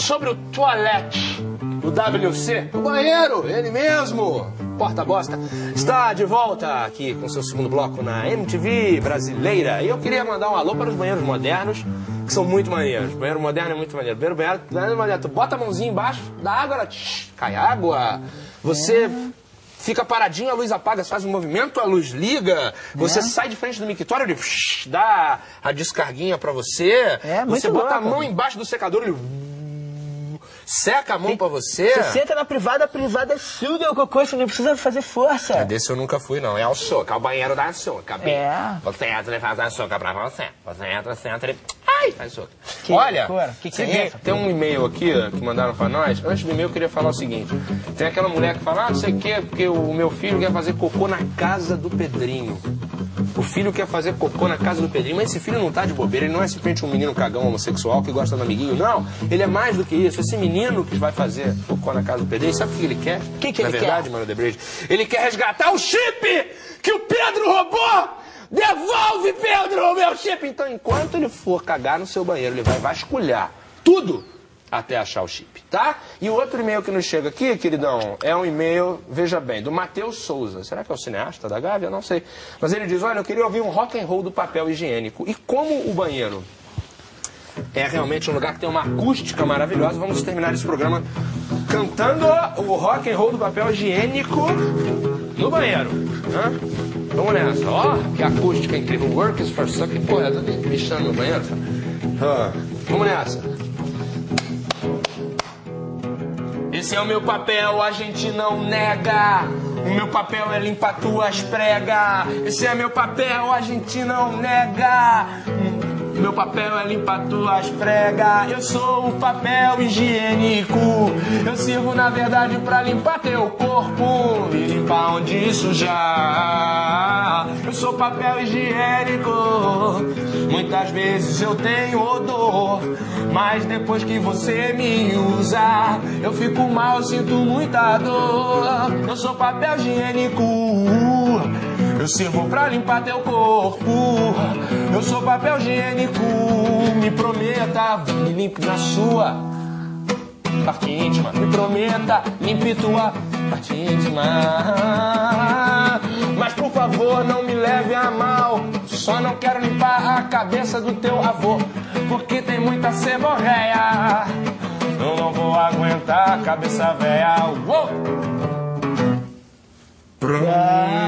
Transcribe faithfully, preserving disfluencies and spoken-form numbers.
sobre o toalete, o W C, o banheiro, ele mesmo. Porta Bosta, está de volta aqui com seu segundo bloco na M T V brasileira. E eu queria mandar um alô para os banheiros modernos, que são muito maneiros. Banheiro moderno é muito maneiro. Banheiro, banheiro, banheiro moderno, tu bota a mãozinha embaixo da água, ela tsh, cai água. Você é. fica paradinho, a luz apaga, você faz um movimento, a luz liga. Você é. sai de frente do mictório, ele psh, dá a descarguinha para você. É, muito você bota louco. a mão embaixo do secador, ele seca a mão pra você. Você senta na privada, a privada suga o cocô, você não precisa fazer força. É desse eu nunca fui, não. É o soca, é o banheiro da soca. É. Você entra e faz a soca pra você. Você entra, você entra e... Ai, faz soca. Que Olha, loucura. Que que se é vê, isso? tem um e-mail aqui que mandaram pra nós. Antes do e-mail eu queria falar o seguinte. Tem aquela mulher que fala, ah, não sei o que, porque o meu filho quer fazer cocô na casa do Pedrinho. O filho quer fazer cocô na casa do Pedrinho, mas esse filho não tá de bobeira, ele não é simplesmente um menino cagão homossexual que gosta do amiguinho, não. Ele é mais do que isso. Esse menino que vai fazer cocô na casa do Pedrinho, sabe o que ele quer? O que, que na ele verdade, quer? Mano Debrejo, ele quer resgatar o chip que o Pedro roubou! Devolve, Pedro, o meu chip! Então, enquanto ele for cagar no seu banheiro, ele vai vasculhar tudo até achar o chip, tá? E o outro e-mail que nos chega aqui, queridão, é um e-mail, veja bem, do Matheus Souza. Será que é o cineasta da Gávea? Não sei. Mas ele diz, olha, eu queria ouvir um rock and roll do papel higiênico. E como o banheiro é realmente um lugar que tem uma acústica maravilhosa, vamos terminar esse programa cantando o rock and roll do papel higiênico no banheiro. Né? Vamos nessa. Ó, que acústica incrível. Work is for sucking. Pô, eu tô bichando no banheiro. Ah, vamos nessa. Esse é o meu papel, a gente não nega. O meu papel é limpar tuas pregas. Esse é meu papel, a gente não nega. Meu papel é limpar tuas pregas. Eu sou o papel higiênico. Eu sirvo na verdade pra limpar teu corpo e limpar onde sujar. Eu sou papel higiênico. Muitas vezes eu tenho odor, mas depois que você me usa, eu fico mal, eu sinto muita dor. Eu sou papel higiênico. Eu sirvo pra limpar teu corpo. Eu sou papel higiênico. Me prometa, me limpe na sua parte íntima. Me prometa, limpe tua parte íntima. Mas por favor, não me leve a mal. Só não quero limpar a cabeça do teu avô, porque tem muita seborreia. Eu não vou aguentar a cabeça velha. Uou! Pronto.